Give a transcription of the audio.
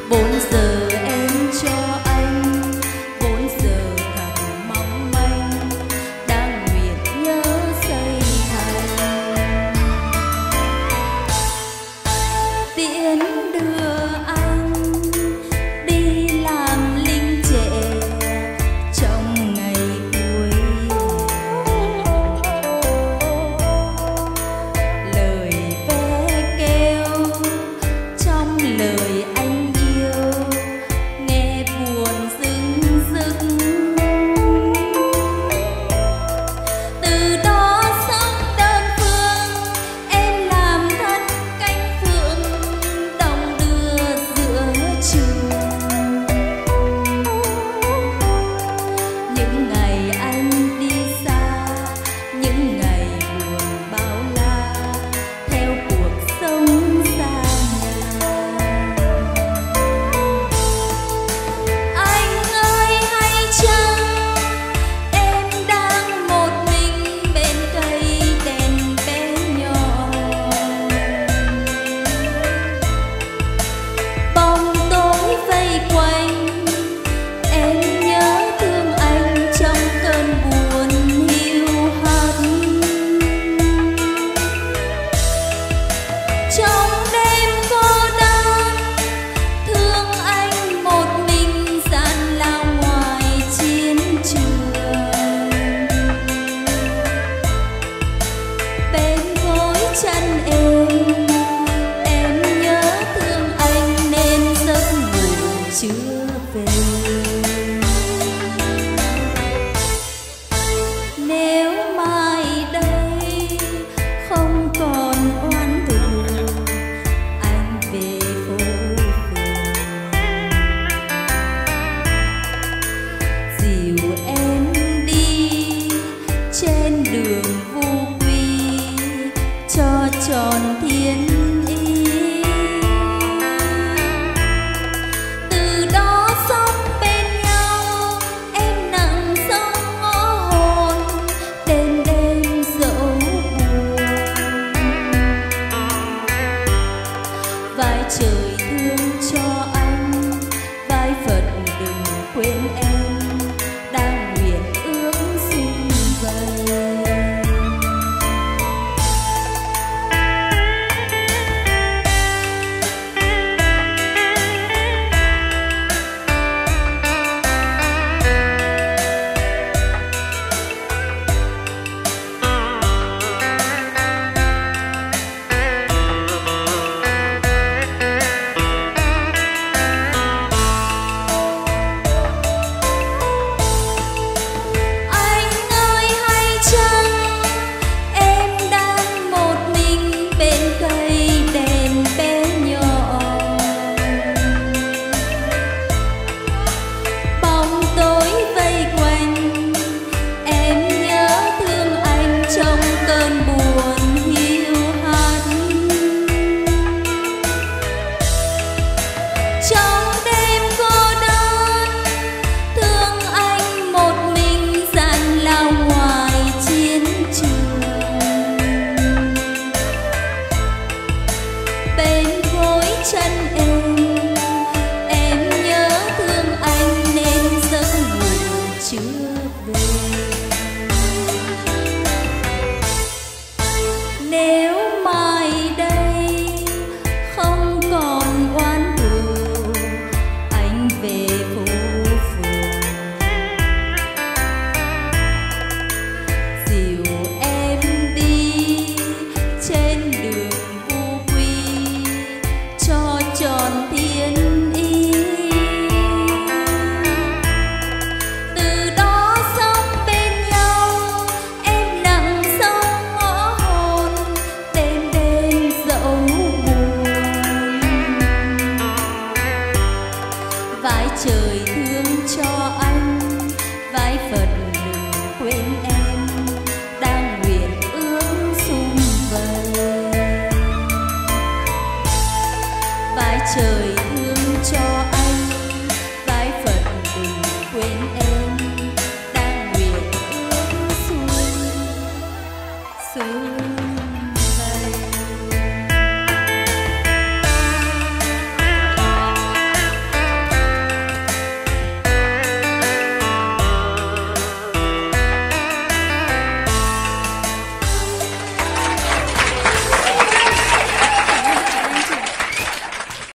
4 giờ em cho anh, 4 giờ thật mong manh, đang nguyện nhớ xây thành. Tiễn đưa anh đi làm lính trẻ trong ngày cuối. Lời ve kêu trong lời anh yêu nghe buồn rưng rưng. Từ đó sống đơn phương, em làm thân cánh phượng đồng đưa giữa trường. Những ngày anh đi xa, những ngày buồn bao la, theo cuộc sống xa nhà. Anh ơi hay chăng em đang một mình bên cây đèn bé nhỏ. Bóng tối vây quanh, em nhớ thương anh trong cơn buồn hiu hắt. Trong đêm cô đơn, thương anh một mình gian lao ngoài chiến trường. Bên gối chân em nhớ thương anh nên giấc ngủ chưa về. Nếu mai đây không còn oán thù, anh về phố phường dìu em đi trên đường vô quy cho tròn thiên ý. Từ đó sống bên nhau, em nặng sông ngõ hồn, đêm đêm dẫu buồn. Vai trời thương cho anh, vai Phật đừng quên em, đang nguyện ước sum vầy. Anh ơi hay chăng em đang một mình bên cây đèn bé nhỏ. Bóng tối vây quanh, em nhớ thương anh trong cơn buồn hiu hắt. Trong đêm cô đơn, thương anh một mình gian lao ngoài chiến trường. Bên gối chân em nhớ thương anh nên giấc ngủ chưa về. Nếu mai đây không còn oán thù, anh về phố phường dìu em đi trên đường vô quy cho tròn thiên ý. Từ đó sống bên nhau, em nặng sông ngõ hồn, đêm đêm dẫu buồn. Vai trời thương cho anh, vai Phật đừng quên em, đang nguyện ước sum vầy. Vai trời thương cho